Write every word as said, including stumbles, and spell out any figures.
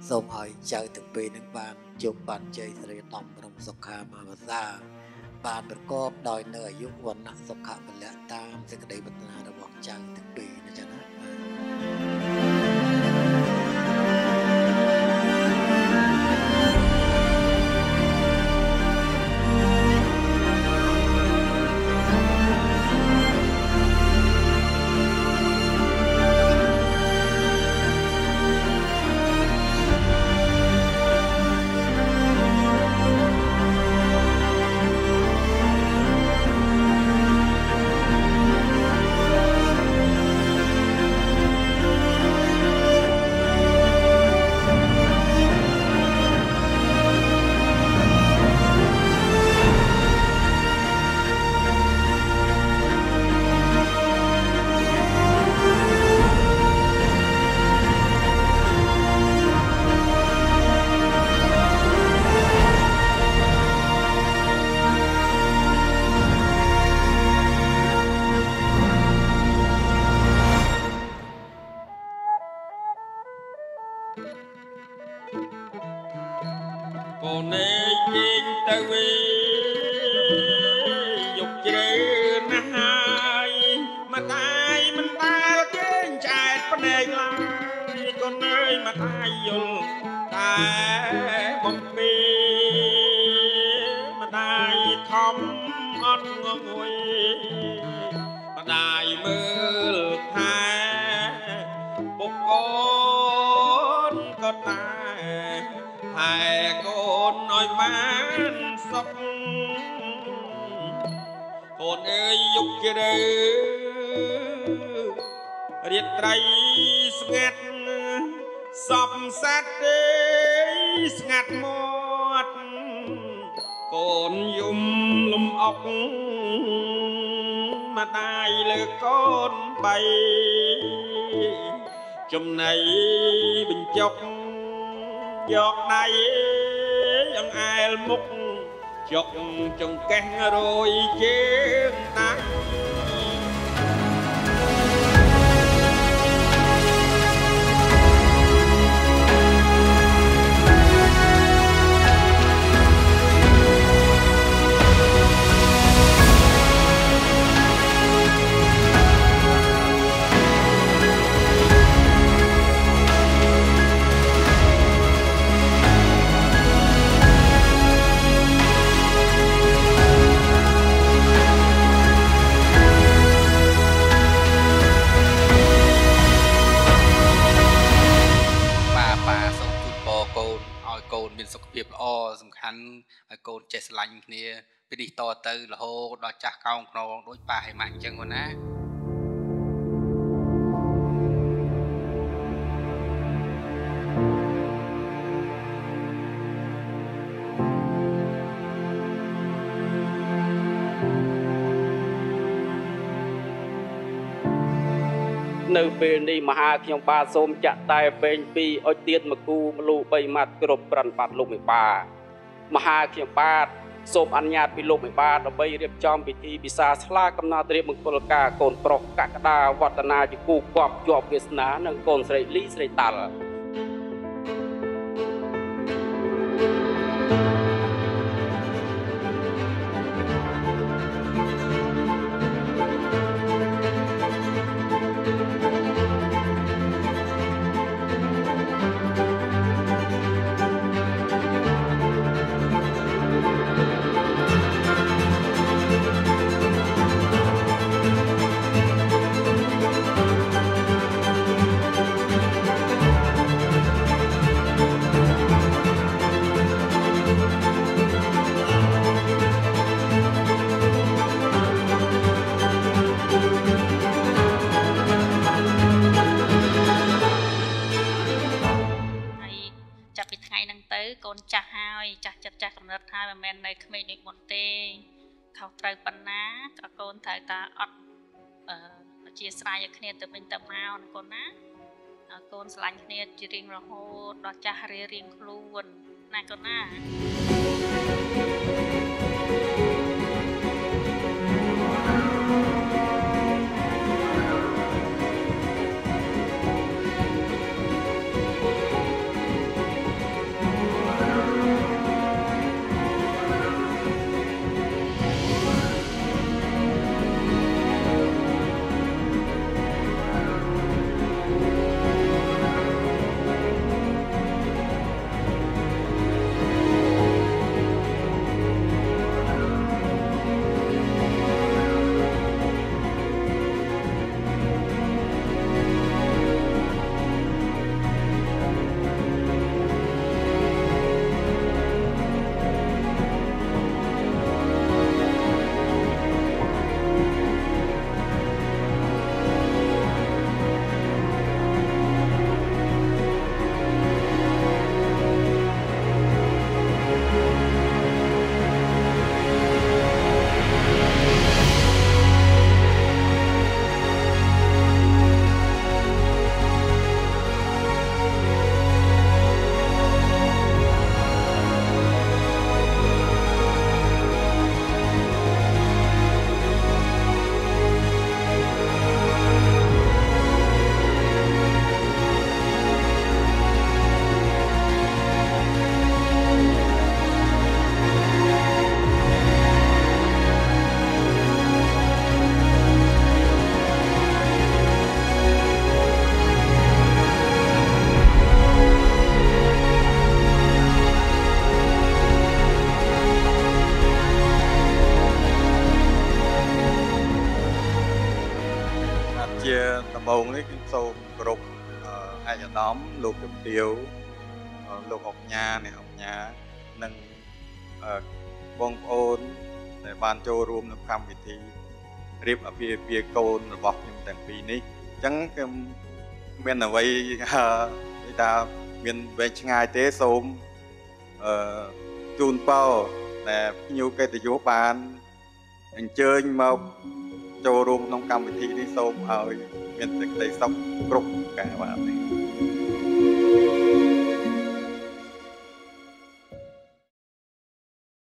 សូមឲ្យចៅទាំងពីរនឹងបានជួបបានជ័យសិរីដំរំសុខាមហាសាបានប្រកបដោយនៅអាយុវណ្ណៈសុខៈពលៈតាមសេចក្តីប្រាថ្នារបស់ចៅទាំងពីរណាចាណាចំណៃបញ្ចុកយកដៃអង្អែលមុខចុកចង្កេះរយជើងដៃសុខភាពល្អសំខាន់ឲ្យកូនចេះស្រឡាញ់គ្នាពីនេះតទៅរហូតដល់ចាស់កោងខ្នងដូចប៉ាហេម៉ាក់អញ្ចឹងហ្នឹងណានៅពេលនេះមហាខ្ញុំបាទសូមចាក់តែវែងពីរអុចទៀតមកគូមលូបីម៉ាត់គ្រប់ប្រន់បាត់លោកមេបាមហាខ្ញុំបាទសូមអនុញ្ញាតពីលោកមេបាដើម្បីរៀបចំពិធីពិសាស្លាកំណត់រៀបមង្គលការកូនប្រុសកក្កដាវឌ្ឍនាជាគូគប់ជាប់វាសនានិងកូនស្រីលីស្រីតាល់កូនចាស់ហើយចាស់ចិត្តចាស់កំណត់ហើយមិនមែននៅក្មេងដូចមុនទេខុសត្រូវប៉ុណ្ណាក៏កូនត្រូវតែអត់អឺជាស្រ័យឲ្យគ្នាទៅវិញទៅមកណាកូនណាកូនស្រឡាញ់គ្នាជារៀងរហូតដល់ចាស់រៀងរៀងខ្លួនណាកូនណាកងនេះគឺសូមគោរពអាយដាមលោកជំទាវលោកអុកញ៉ាអ្នកអុកញ៉ានិងបងប្អូនដែលបានចូលរួមនៅកម្មវិធីរៀបអាពាហ៍ពិពាហ៍កូនរបស់ខ្ញុំទាំងពីរនេះអញ្ចឹងខ្ញុំមានអ្វីនិយាយថាមានវែងឆ្ងាយទេសូមអឺជូនពរដែលភ្ញៀវកិត្តិយសបានអញ្ជើញមកចូលរួមក្នុងកម្មវិធីនេះសូមឲ្យមានសេចក្តីសុខគ្រប់ប្រការបាទ